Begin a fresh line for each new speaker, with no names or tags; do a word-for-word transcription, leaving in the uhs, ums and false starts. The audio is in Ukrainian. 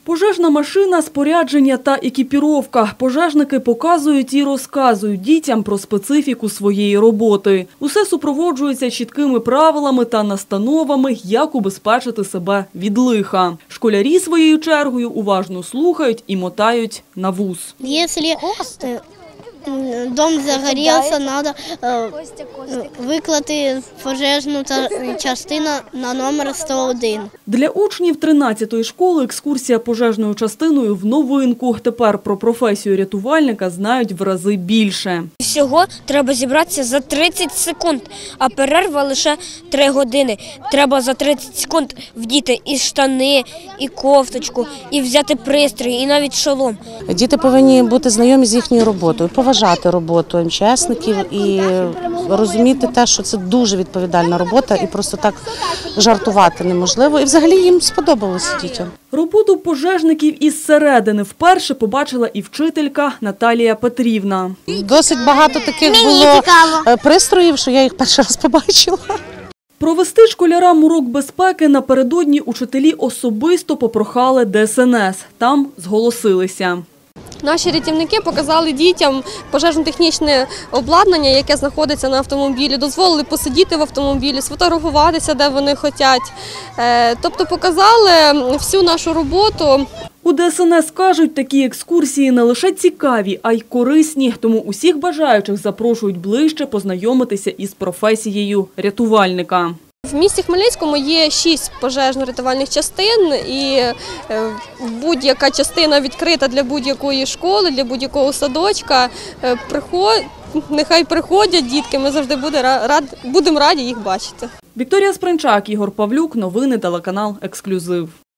Пожежна машина, спорядження та екіпіровка. Пожежники показують і розказують дітям про специфіку своєї роботи. Усе супроводжується чіткими правилами та настановами, як убезпечити себе від лиха. Школярі своєю чергою уважно слухають і мотають на вуз.
Якщо дом загорівся, треба викликати пожежну частину на номер сто один.
Для учнів тринадцятої школи екскурсія пожежною частиною в новинку. Тепер про професію рятувальника знають в рази більше.
Всього треба зібратися за тридцять секунд, а перерва лише три години. Треба за тридцять секунд вдіти і штани, і кофточку, і взяти пристрій, і навіть шолом.
Діти повинні бути знайомі з їхньою роботою, поважати роботу ем че есників і розуміти те, що це дуже відповідальна робота і просто так жартувати неможливо. І взагалі їм сподобалося дітям.
Роботу пожежників із середини вперше побачила і вчителька Наталія Петрівна.
Досить багато таких було пристроїв, що я їх перший раз побачила.
Провести школярам урок безпеки напередодні учителі особисто попрохали де ес ен ес. Там зголосилися.
Наші рятівники показали дітям пожежно-технічне обладнання, яке знаходиться на автомобілі, дозволили посидіти в автомобілі, сфотографуватися, де вони хочуть. Тобто показали всю нашу роботу.
У де ес ен ес кажуть, такі екскурсії не лише цікаві, а й корисні. Тому усіх бажаючих запрошують ближче познайомитися із професією рятувальника.
В місті Хмельницькому є шість пожежно-рятувальних частин, і будь-яка частина відкрита для будь-якої школи, для будь-якого садочка. Нехай приходять дітки, ми завжди будемо раді їх бачити.
Вікторія Спринчак, Ігор Павлюк, новини телеканал «Ексклюзив».